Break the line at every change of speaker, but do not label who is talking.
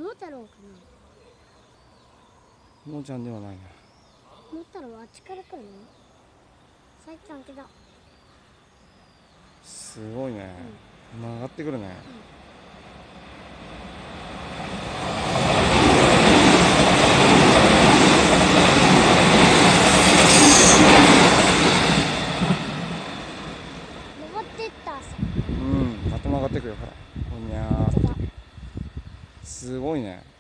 桃太郎かな。
ももちゃんではないな。
桃太郎はあっちから来るの？最近開けだ。
すごいね、曲がってくるね、
登ってったさ。
また曲がってくるよ、ほら。ほにゃーって。すごいね。